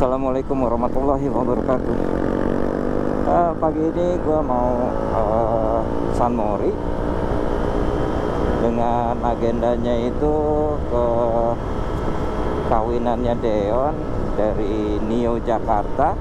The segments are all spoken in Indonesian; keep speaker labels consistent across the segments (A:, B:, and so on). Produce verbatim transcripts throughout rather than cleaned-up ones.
A: Assalamualaikum warahmatullahi wabarakatuh. uh, Pagi ini gue mau uh, San Mori dengan agendanya itu ke kawinannya Deon dari Nio Jakarta.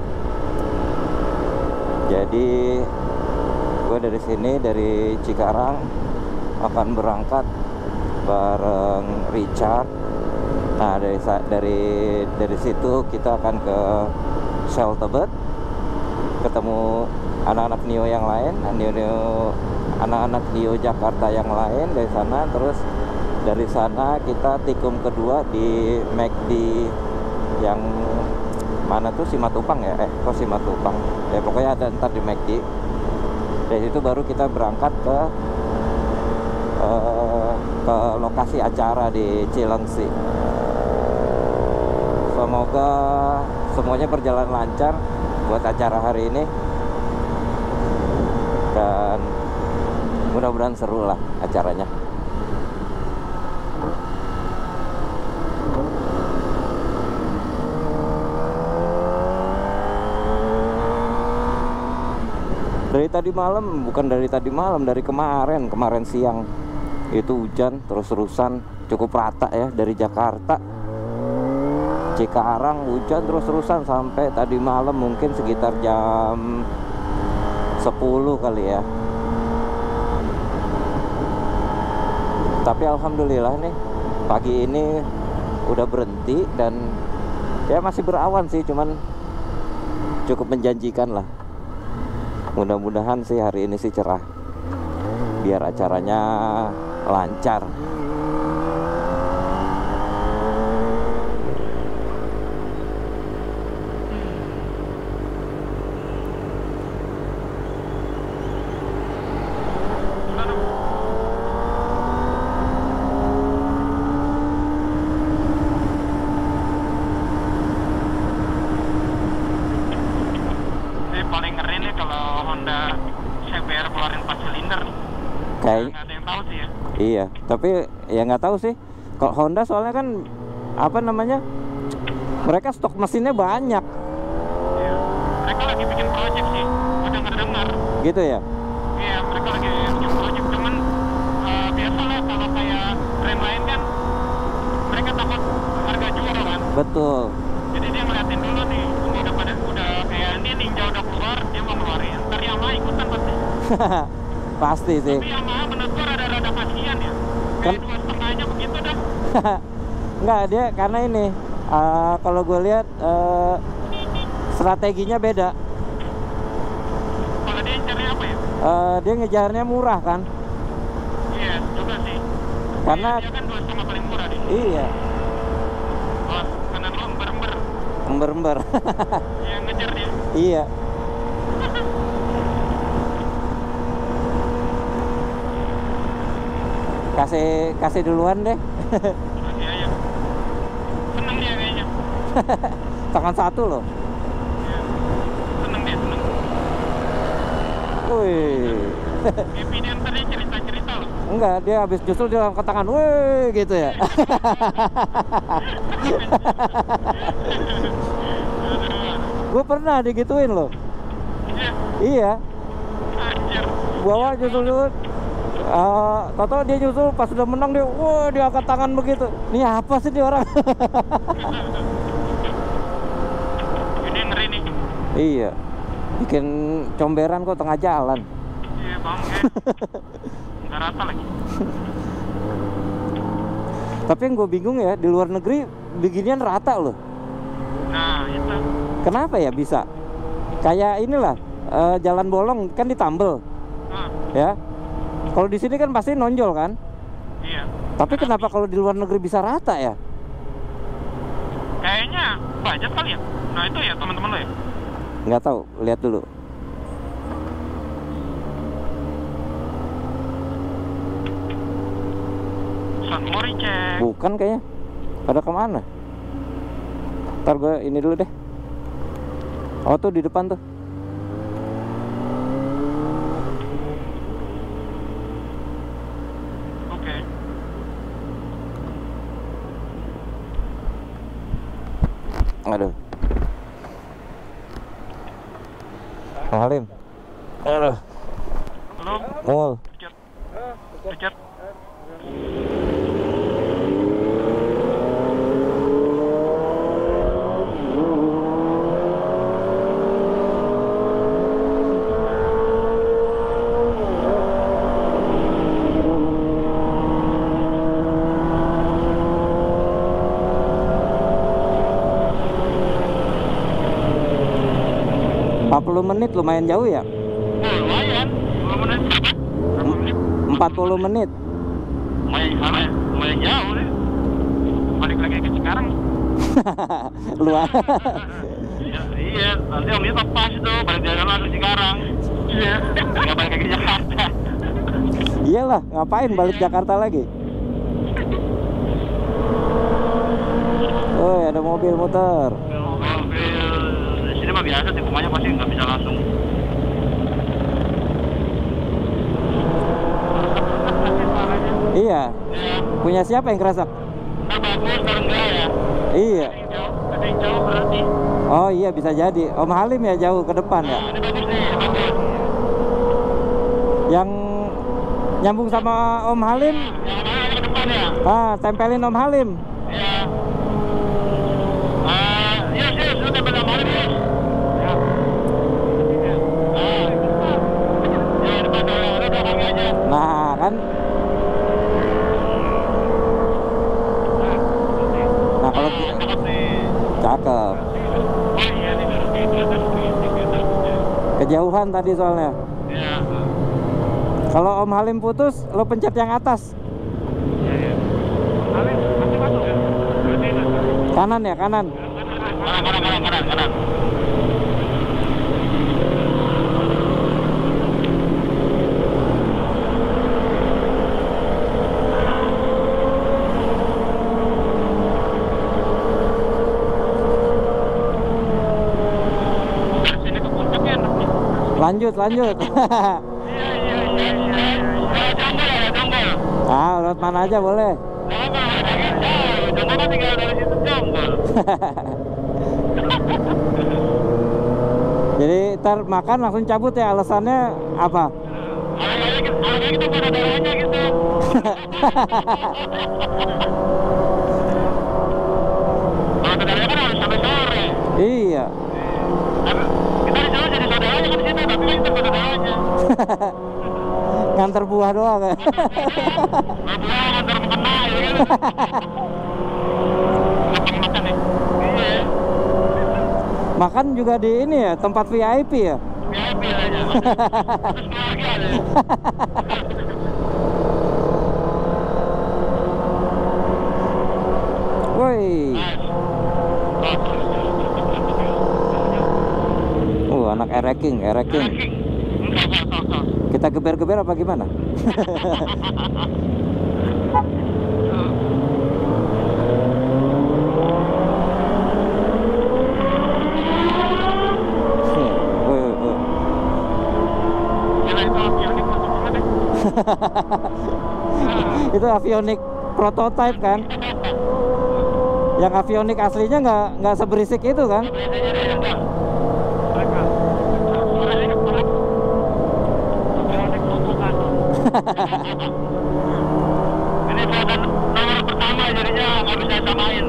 A: Jadi gue dari sini, dari Cikarang, akan berangkat bareng Richard. Nah dari dari dari situ kita akan ke Shell Tebet, ketemu anak-anak Nio yang lain, Nio anak-anak Nio Jakarta yang lain dari sana. Terus dari sana kita tikung kedua di McD yang mana tuh, Simatupang ya? Eh kok Simatupang? Ya pokoknya ada ntar di McD. Dari situ baru kita berangkat ke uh, ke lokasi acara di Cilengsi. Semoga semuanya berjalan lancar buat acara hari ini, dan mudah-mudahan seru lah acaranya. Dari tadi malam, bukan dari tadi malam, dari kemarin, kemarin siang itu hujan terus-terusan, cukup rata ya, dari Jakarta Cikarang hujan terus-terusan sampai tadi malam mungkin sekitar jam sepuluh kali ya. Tapi alhamdulillah nih pagi ini udah berhenti dan ya masih berawan sih, cuman cukup menjanjikan lah. Mudah-mudahan sih hari ini sih cerah biar acaranya lancar. Kayak nggak ada yang tahu sih ya. Iya, tapi ya nggak tahu sih. Kalau Honda soalnya kan apa namanya, mereka stok mesinnya banyak.
B: Iya, mereka lagi bikin project sih. Gue dengar-dengar.
A: Gitu ya?
B: Iya, mereka lagi bikin project. Cuman uh, biasalah kalau kayak brand lain kan, mereka takut harga jual kan.
A: Betul.
B: Jadi dia ngeliatin dulu nih, ini udah pada udah kayak ini Ninja udah keluar, dia mau ngeluarin. Ntar Yamaha ikutan pasti.
A: Pasti sih.
B: Tapi Yamaha menurut gue rada-rada kasihan ya. Kayak kan dua setengahnya begitu dah.
A: Enggak, dia karena ini uh, kalau gue lihat uh, strateginya beda.
B: Kalau dia cari apa ya?
A: Uh, dia ngejarnya murah kan?
B: Iya juga sih.
A: Karena
B: dia kan dua setengah paling murah nih.
A: Iya.
B: Oh, kanan lo ember-ember.
A: Ember-ember.
B: Iya, ngejar dia.
A: Iya. kasih kasih duluan deh.
B: Masih aja. Seneng dia kayaknya.
A: Tangan satu loh.
B: Iya. Seneng dia, seneng.
A: Wih.
B: Happy dia ntar dia cerita-cerita loh.
A: Enggak, dia habis justru dia angkat tangan, wih gitu ya. Gue pernah digituin loh.
B: Iya.
A: Iya.
B: Anjir.
A: Bawa justru Uh, tau-tau dia nyusul, pas sudah menang dia, wah dia angkat tangan begitu. Ini apa sih dia orang?
B: Ini ngeri nih.
A: Iya, bikin comberan kok tengah jalan.
B: Iya bang, ya. Nggak rata lagi.
A: Tapi yang gue bingung ya, di luar negeri beginian rata loh.
B: Nah itu.
A: Kenapa ya bisa? Kayak inilah, uh, jalan bolong kan ditambel,
B: Nah.
A: ya. Kalau di sini kan pasti nonjol kan?
B: Iya.
A: Tapi kenapa kalau di luar negeri bisa rata ya?
B: Kayaknya banyak kali ya. Nah itu ya teman-teman lo ya.
A: Nggak tahu, lihat dulu.
B: San Mori cek.
A: Bukan kayaknya. Pada kemana? Ntar gue ini dulu deh. Oh tuh di depan tuh. Aduh. Bang Halim. Aduh.
B: Belum.
A: Mul.
B: Richard. Richard.
A: empat puluh menit lumayan jauh ya?
B: Oh, lumayan. dua menit. Berapa menit?
A: empat puluh menit.
B: Lumayan sana ya. Lumayan jauh deh. Balik lagi ke Cikarang.
A: Luar.
B: Iya, iya. Nanti Om itu pas itu balik jalan langsung Cikarang. Iya. Nggak balik lagi ke Jakarta.
A: Iyalah, ngapain balik Jakarta lagi? Oh, ada mobil muter.
B: Mobil di sini mah biasa tikungannya pasti nggak bisa langsung.
A: Iya.
B: Iya.
A: Punya siapa yang kerasak?
B: Ntar bagus, ntar enggak ya.
A: Iya.
B: Ada yang jauh, ada yang jauh berarti.
A: Oh iya, bisa jadi. Om Halim ya jauh ke depan ya.
B: Nah, ini bagus nih, bagus.
A: Yang nyambung sama Om Halim.
B: Yang mana ke depan ya?
A: Ah, tempelin Om Halim.
B: Iya. Ah, yes, yes, lu tempel sama Halim, yes. Ya. Ya. Ah, ya, depan dulu, lu belakangnya aja.
A: Nah, kan. Nah, kalau
B: Ah,
A: kita
B: cakep nih.
A: cakep.
B: Oh iya, nih, duduk di atas nih, di atas.
A: Kejauhan tadi soalnya.
B: Iya.
A: Kalau Om Halim putus, lo pencet yang atas.
B: Iya, iya. Halim, masih masuk ya? Berarti itu.
A: Kanan ya, kanan.
B: Kanan, kanan, kanan, kanan, kanan. Sini ke puncaknya enak nih.
A: Lanjut, lanjut.
B: Iya, iya, iya, iya, iya. Ya, jonggol ya, jonggol.
A: Ah, lewat mana aja boleh.
B: Jonggol, lagi jauh. Jonggol kan tinggal dari situ jonggol.
A: Jadi ntar makan langsung cabut ya, alasannya apa?
B: Alangkah kita, alangkah kita pada darahnya gitu. Kalau ke darahnya kan harus sampai sore.
A: Iya.
B: Tapi kita disuruh jadi saudaranya kan di situ, tapi kan kita pada darahnya.
A: Nganter buah doang ya.
B: Kalau pulang antar mukena ya kan. Makan-makan nih. Iya.
A: Makan juga di ini ya, tempat V I P ya.
B: V I P aja. Terus keluarga deh.
A: Woi. Uh, anak ereking, ereking. Kita geber-geber apa gimana? Itu avionik prototype kan? Yang avionik aslinya nggak nggak seberisik itu kan?
B: Ini buatan nomor pertama jadinya nggak bisa samain.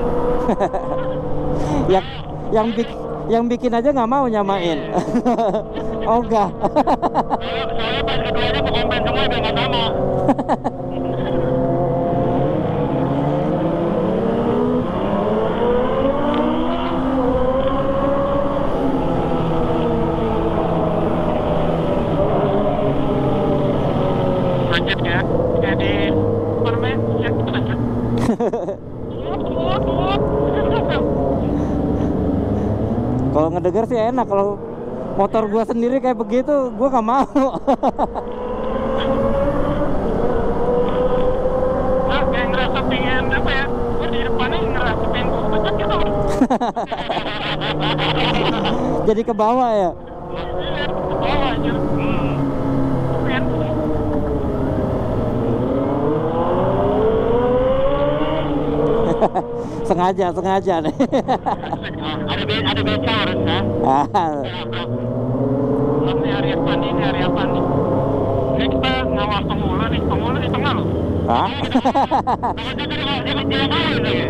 A: yang yang bik, yang bikin aja nggak mau nyamain. Oh enggak.
B: Soalnya, soalnya pas keduanya mau komplain semua biar nggak sama. Lanjut ya, jadi apa namanya? Ya, lanjut.
A: Kalau ngedenger sih enak, kalau motor gua sendiri kayak begitu, gua nggak mau.
B: Nah, kayak ngerasa pengen apa ya? Gue di depannya ngerasa pengen gue pecah gitu.
A: Jadi ke bawah ya.
B: Iya, ke bawah aja. Hmm. Pengen.
A: sengaja, sengaja nih.
B: Ada be ada beca harusnya.
A: Ah,
B: Ya, bro. Ini hari apa nih? Ini hari apa nih? Ini kita ngawal pemula nih, pemula di tengah loh.
A: Hah?
B: Namanya tadi kalau dia dia kawin lagi.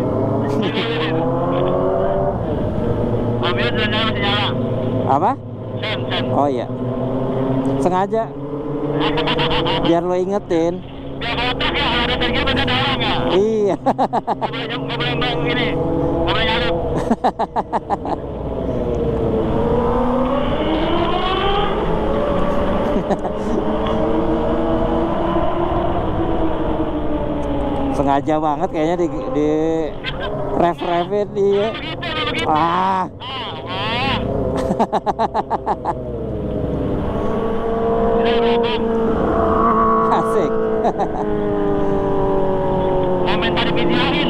B: Mobil sudah nyala masih nyala.
A: Apa?
B: Sen, sen.
A: Oh iya. Sengaja. Biar lo ingetin.
B: Biar kalau truk ya, kalau ada truk gitu ada orang ya.
A: Iya.
B: Nggak boleh nggak boleh bang ini, nggak boleh nyalip.
A: Sengaja banget kayaknya di di ref-refin dia.
B: Begitu, begitu.
A: Ah.
B: Ah, wah. Ini udah bang.
A: Asik.
B: Momen tadi videoin.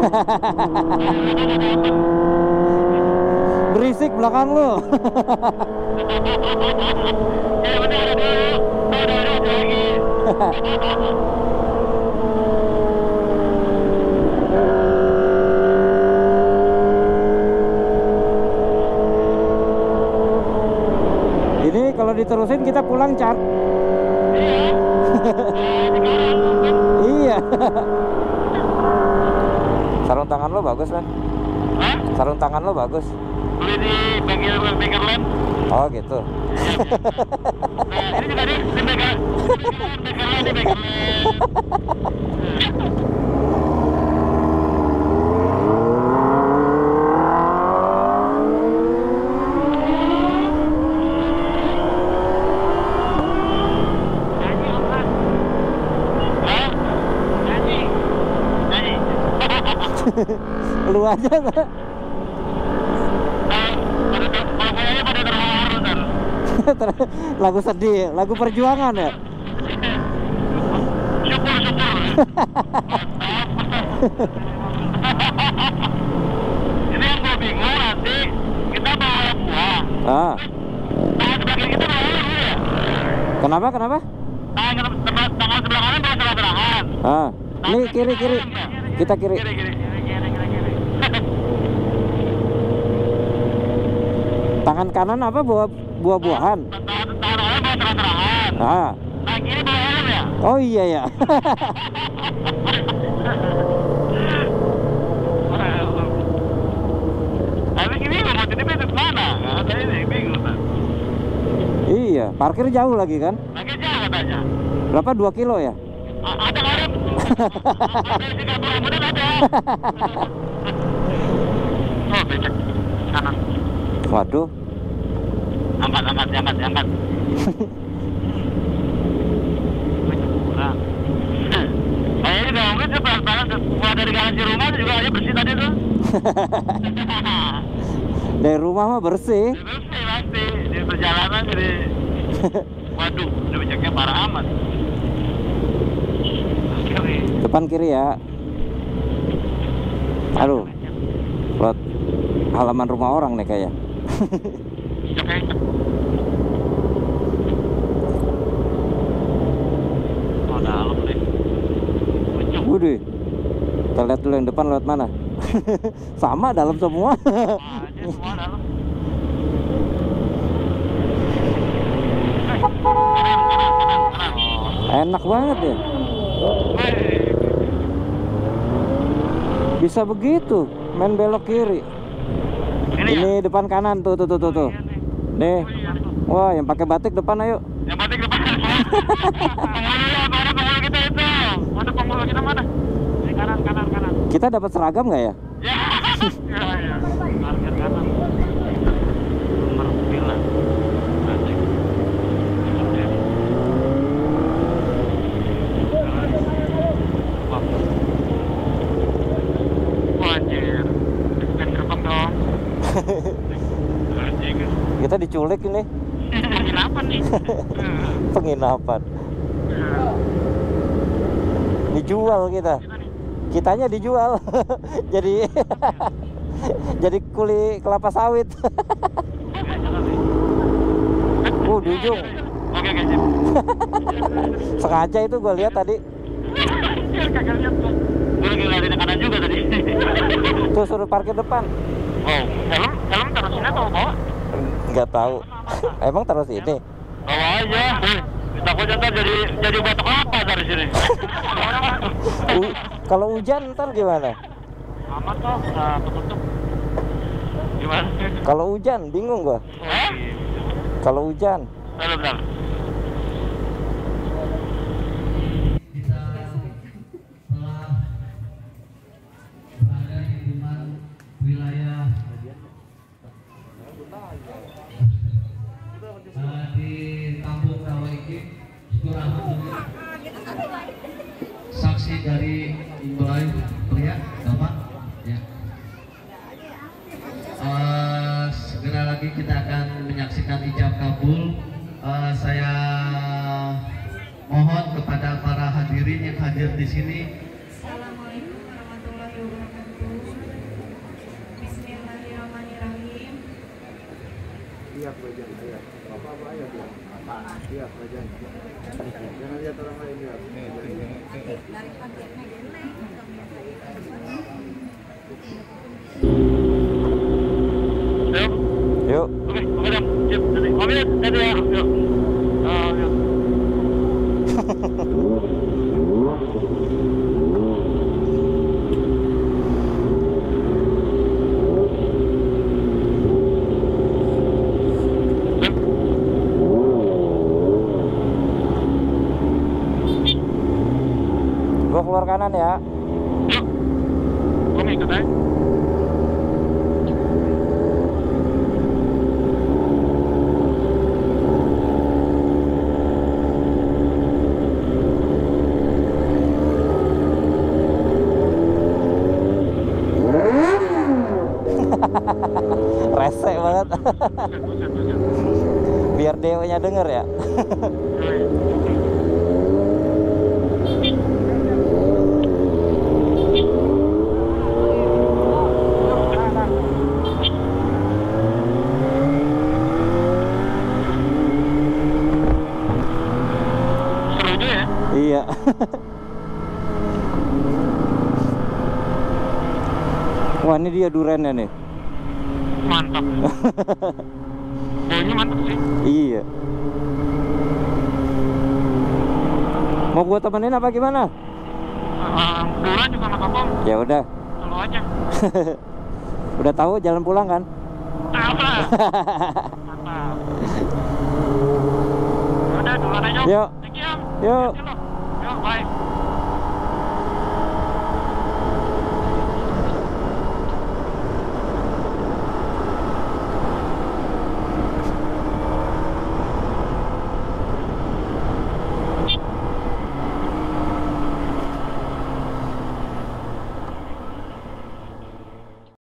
A: Berisik belakang lu.
B: Ya benar ada dulu. Ada ada lagi.
A: Ini kalau diterusin kita pulang car.
B: Iya.
A: Iya. Sarung tangan lo bagus kan?
B: Hah?
A: Sarung tangan lo bagus.
B: Beli di bengkel bengkel land.
A: Oh gitu.
B: Nah, ini juga di di bengkel bengkel land di bengkel land. Nyanyi apa? Hah? Nyanyi. Nyanyi.
A: Lu aja kan?
B: Pokoknya pada terharu ntar.
A: Lagu sedih, lagu perjuangan ya.
B: Syukur syukur. Ini yang gue bingung nanti kita bawa buah.
A: Ah,
B: Tangan sebelah kiri kita bawa dulu ya.
A: kenapa kenapa?
B: Tangan sebelah tangan sebelah kanan bawa sebelah sebelahan.
A: Ah, ini kiri kiri. Kita kiri.
B: Kiri kiri kiri kiri kiri.
A: Tangan kanan apa buah buah-buahan?
B: Tangan tangan kanan bawa sebelah sebelahan.
A: Ah,
B: Tangan kiri bawa helm ya.
A: oh iya ya.
B: Tapi ini mau jadi besok mana? Nggak ada ini bingung kan.
A: Iya, parkir jauh lagi kan?
B: Lagi jauh katanya.
A: Berapa? dua kilo ya?
B: A- Ada kali. Ada tiga puluh menit ada. Oh becek kanan.
A: Waduh.
B: Angkat angkat angkat angkat. Kurang. Eh ini udah mungkin saya pelan-pelan keluar dari garasi rumah juga aja bersih tadi tuh.
A: Dari rumah mah bersih.
B: Bersih pasti di perjalanan jadi. Waduh, udah beceknya parah amat. Kiri.
A: Depan kiri ya. Aduh. Buat halaman rumah orang nih kayak.
B: Oke. Oh dalam deh. Becek.
A: Waduh. Kita lihat dulu yang depan lewat mana. Sama dalam semua.
B: Aja semua dalam. Kanan, kanan, kanan, kanan.
A: Enak banget ya. Bisa begitu, main belok kiri.
B: Ini,
A: Ini
B: ya?
A: depan kanan tuh tuh tuh tuh. tuh. Nih. Wah, yang pakai batik depan ayo.
B: Yang batik depan. Penghulu, mana penghulu kita itu? Mana penghulu kita mana? Di kanan, kanan, kanan.
A: Kita dapat seragam nggak ya?
B: Ya, ya, ya. Parkir kanan. Nomor sembilan. Batik. Wajir. Dekat gerbang dong. Anjing.
A: Kita diculik ini.
B: Penginapan nih.
A: Penginapan. Dijual kita. Kitanya dijual. Jadi jadi kuli kelapa sawit. Uh, di ujung.
B: Oke, oke, sip.
A: Sengaja itu gue lihat tadi.
B: Biar kagak lihat tuh. Gue lagi ngeliatin kanan juga tadi.
A: Tuh suruh parkir depan.
B: Oh, helm, helm taruh sini atau bawa?
A: Nggak tahu. Emang taruh sini.
B: Bawa aja. Takutnya ntar jadi jadi batok apa dari sini.
A: U- kalau hujan ntar gimana?
B: Amat kok, nah tutup. Gimana?
A: Kalau hujan bingung gua.
B: Hah?
A: Kalau hujan.
B: Bentar, bentar.
C: Kita telah berada di lingkungan wilayah uh, di Kampung Rawaiki. Syukur alhamdulillah. Saksi dari Imbrai pria Bapak ya. Uh, segera lagi kita akan menyaksikan ijab kabul. Uh, saya mohon kepada para hadirin yang hadir di sini.
D: Assalamualaikum warahmatullahi wabarakatuh. Bismillahirrahmanirrahim.
E: Iya, pelajar, iya. Bapak-bapak ayah dia. Iya, pelajar. Jangan lihat orang lain ya.
B: Yuk.
A: Yuk.
B: Oke, oke dong. Yuk, jadi. Oke, jadi ya. Yuk. Ah, yuk.
A: Gua keluar kanan ya.
B: Yuk. Gua mau ikut aja.
A: Rese banget.
B: Buset, buset, buset.
A: Biar dewa-nya denger ya.
B: Yoi. Seru juga ya.
A: Iya. Wah, ini dia durennya nih.
B: Mantap. Baunya mantap sih.
A: Iya. Mau gua temenin apa gimana?
B: Uh, Dura juga sama Kapom.
A: Ya udah.
B: Selalu aja.
A: Udah tahu jalan pulang kan?
B: Apa? Mantap. Udah, duluan aja.
A: Yuk.
B: Thank you.
A: Yuk.
B: Hati-hati lo. Yuk, bye.